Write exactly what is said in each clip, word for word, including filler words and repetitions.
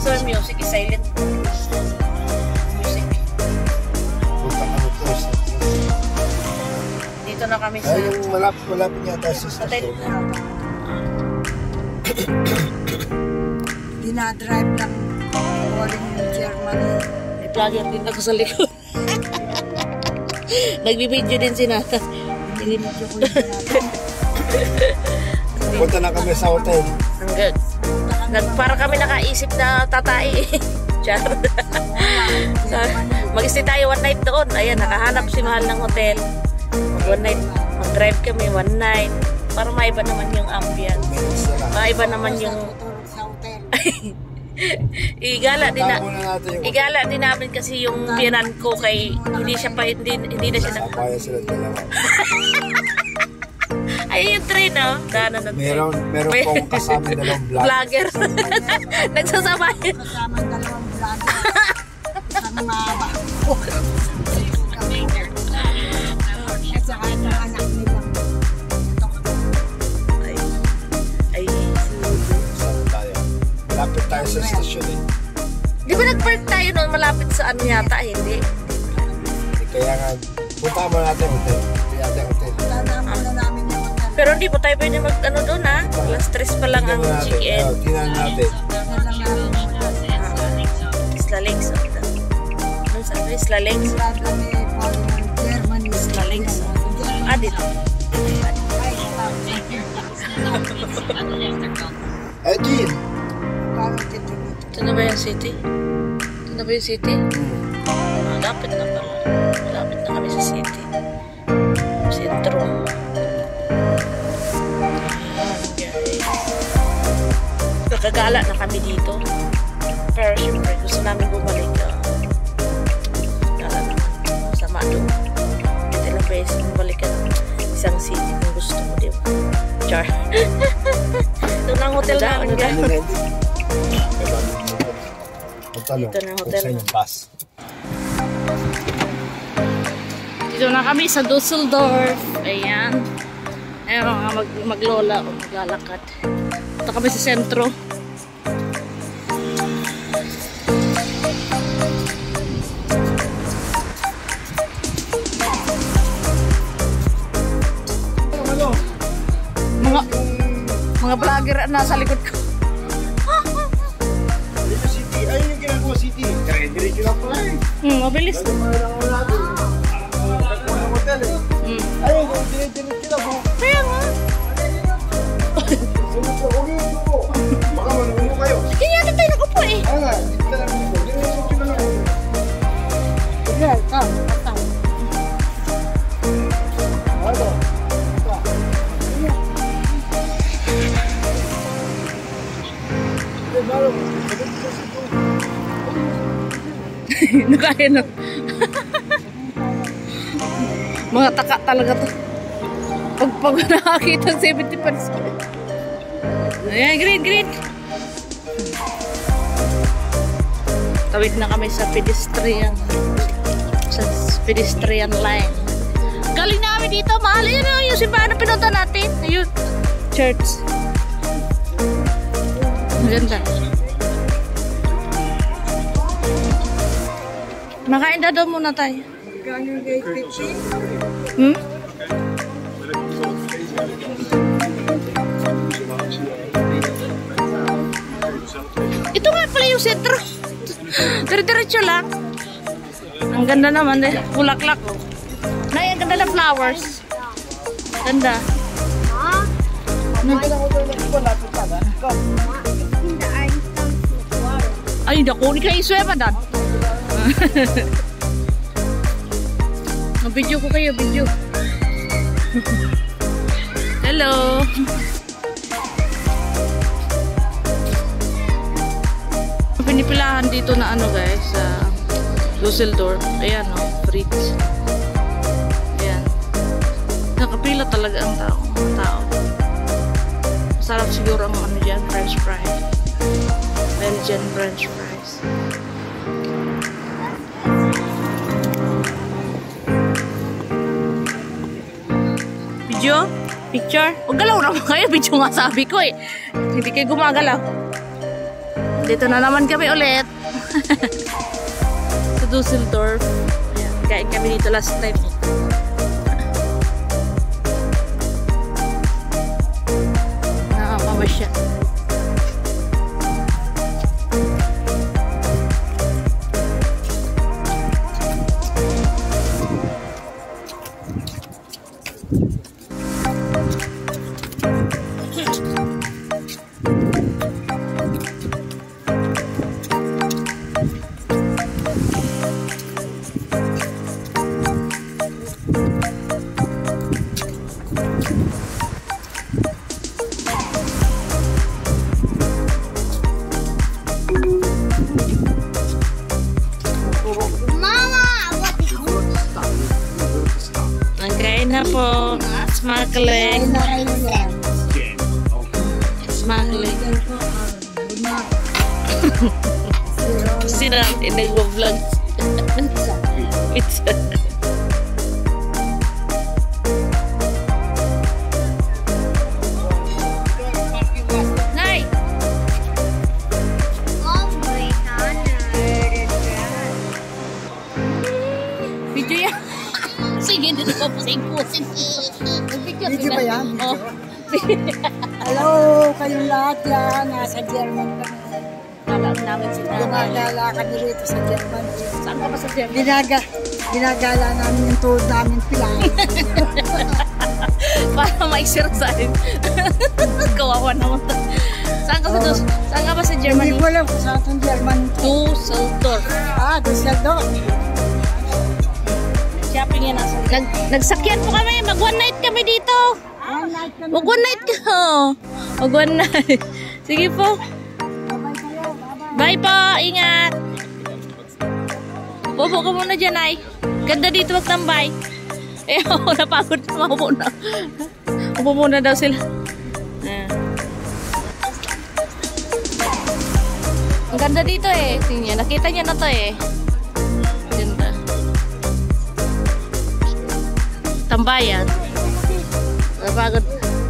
sa music, silent. Music. Dito na kami sa... Ay, yung malapit, malapit niya tayo sa station. Dinadrive lang calling in Germany. May vlogger din ako sa likod. Nagbibideo din si Nata. Binibidyo ko yung Nata. Punta na kami sa hotel. Hanggang. Para kami nakaisip na tatay. Char. Mag-stay tayo one night doon. Ayan, nakahanap si Mahal ng hotel. One night, mag-drive kami one night. Para maiba naman yung ambience. Maiba naman yung... igala din na igala din namin kasi yung biyanan ko kay hindi siya pa hindi, hindi na siya na ay yung train no daan na meron meron pong kasama dalawang vlogger nagsasabay kasama dalawang vlogger isang mama at saka yung anak nila ay ay malapit tayo sa station eh. Di ba nag-park tayo noon malapit sa ano yata? Eh, hindi. Kaya nga, punta mo natin hotel. Kaya natin hotel. Tanda muna namin yung hotel. Pero hindi po tayo pwede mag-ano doon ha? Alas tres pa lang ang check-in. Tingnan natin. Isla Lakes. Ano sabi? Isla Lakes? Isla Lakes. Ah, dito. Eh, Jean. Ito na ba yung city? Ito na ba yung city? Malapit na pala. Malapit na kami sa city. Sentro. Nakagala na kami dito. Pero syempre, gusto namin bumalik. Gala naman. Masama doon. Ito lang beses bumalik ka isang city kung gusto mo, di ba? Char. Ito na ang hotel namin. Dito na hotel. Kung yung bus. Dito na kami sa Dusseldorf. Ayan. Ayan mga mag maglola o maglalakad. Dito kami sa sentro. Mga mga vlogger na nasa likod ko. Ayun yung ginagawa city. Kaya diretso lang pala eh. Hmm, mabilis. Ayun mga lang ako natin. Ayun hotel eh. Hmm. Ayun kung diretso lang po. Kaya nga. Huwag yung tubo. Baka manuno kayo. Kaya yata tayo nakupo eh. Ayun nga, dito lang dito. Diretso lang ako. Girl, come. Come. Ano? Nakaya na. Mga taka talaga to. Pag pag nakakita ng seventy percent. Ayan, green, green. Tawid na kami sa pedestrian. Sa pedestrian line. Galing namin dito, mahal. Ayun o, yung simbahan na pinunta natin. Ayun, church. Maganda. Makain na daw muna tayo. Gano'ng gate fifty? Hmm? Ito nga pala yung sentro. Dire-diretso lang. Ang ganda naman eh. Bulaklak. Nay, ang ganda ng flowers. Ganda. Ay, naku. Hindi kayo isweba dan. Video ko kayo, video. Hello. Pinipilahan dito na ano guys, sa uh, Dusseldorf. Ayan o, oh, fridge. Ayan. Nakapila talaga ang tao. tao. Masarap siguro ang ano dyan, french fries. Belgian french fries. Video? Picture? Huwag galaw naman kayo. Video nga sabi ko eh. Hindi kayo gumagalaw. Dito na naman kami ulit. Sa Dusseldorf. Ayan, kain kami dito last time. Nakakamamasya. Nagkain na po. Smakling. Smakling. Sino natin nag-vlog? Pizza. Nay! Video yan. Sige, dito ko pusing-pusing. Video ba yan? Oh. Hello, kayong lahat yan. Nasa German kami. Alam namin si Nanay. Gumagala kami rito sa German. Saan ka ba sa German? Ginaga, ginagala namin yung tuhod namin pilang. Para ma-exercise. Kawawa naman. Saan ka, Oh. sa, saan ka ba sa Germany? Hindi ko alam kung saan itong German. Dusseldorf. Ah, Dusseldorf. Shopping yan nasa. Nag, nagsakyan po kami. Mag one night kami dito. One night kami. Mag one night ka. Mag one night. Sige po. Bye-bye kayo. Bye-bye. Bye po. Ingat. Upo ka muna dyan ay. Ganda dito magtambay. Eh ako napagod na. Maupo na. Upo muna daw sila. Ayan. Ang ganda dito eh. Tingnan. Nakita niyo na to eh. Ganda. Tambayan. Napagod.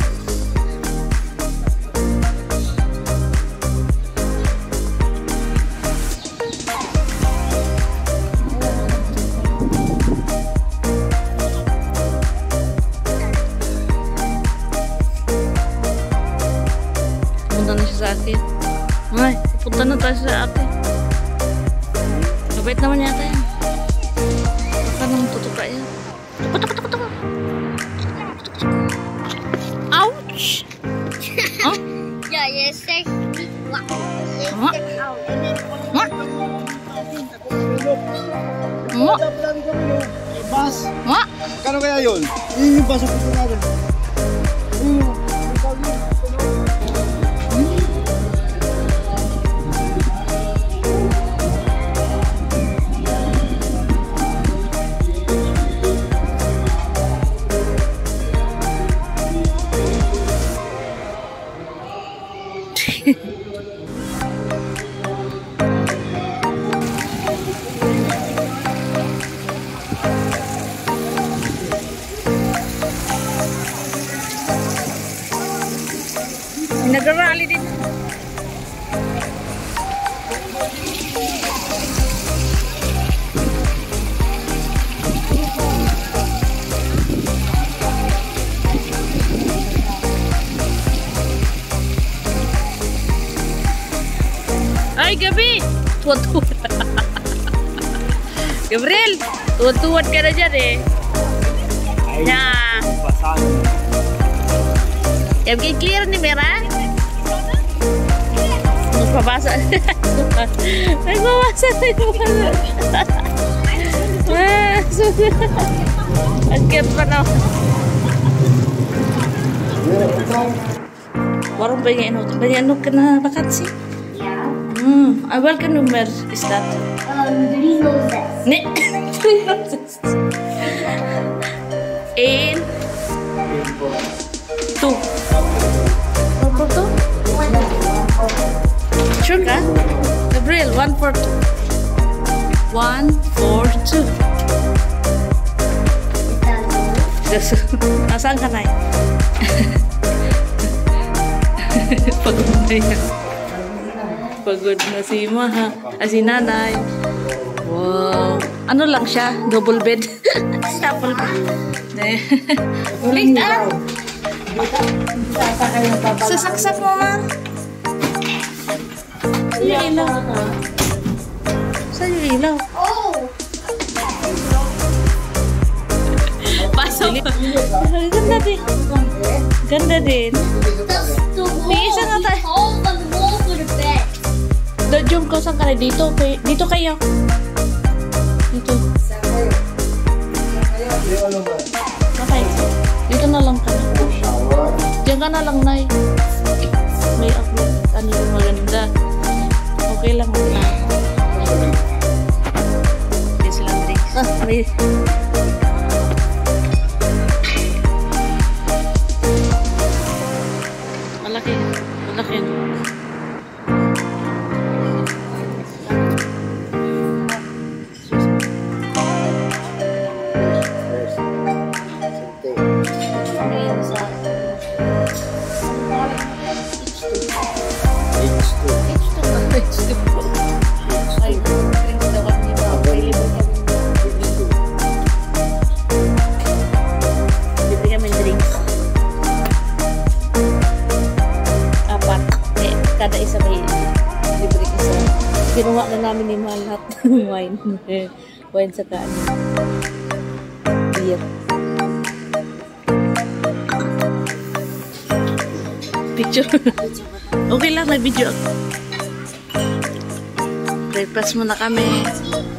Pupunta na siya sa akin. Ay, pupunta na tayo sa akin. Mabait naman yata yan. Baka nang tutuka yan. Tuka, tuka, tuka, tuka. Ouch! Huh? Ja, je zegt niet wat. Je Wat? zegt au. What? What? Bas, What? kano kaya yun? Yun yung bas ko natin. Nag-rally din. Ay, Gabi! Tuwad-tuwad. Gabriel! Tuwad-tuwad ka na dyan eh. Na. Yan kay clear ni Mera. Nagpabasa. Nagpabasa. Nagpabasa. Ah, ang cute pa na. Warung banyak ano, banyak ano kena vakansi. Ja. Hmm, ah, welke nummer is dat? Um, driehonderdzes. Nee, driehonderdzes. Eén. Two. Wat voor two? Sure ka? Gabriel, one for two. One for two. Nasaan ka na eh? Pagod na yan. Pagod na si Maha. Ah, si Nanay. Wow. Ano lang siya? Double bed. Double bed. Wait, ah! Sasaksak mo, ma. Saan yung ilaw? Saan yung ilaw? Oh! Pasok. Ganda din. Ganda din. That's the wall. May isa nga tayo. Holes on the wall for the bed. Dojong ko saan ka na dito? Kay- Dito kayo. Dito. Okay. Dito na lang ka na. Diyan ka na lang, Nay. May ako. Ano yung maganda. Okay lang muna. Yes lang, drinks. Ah, may... Malaki. Malaki. Ay, drinks daw kami dito. Available kami. Libre kami drinks. Apat. Eh, kada isa may libre isa. Kinuha na namin ni Mahal lahat ng wine. Wine sa kaan. Beer. Picture. Okay lang, nag-video ako. Breakfast muna kami.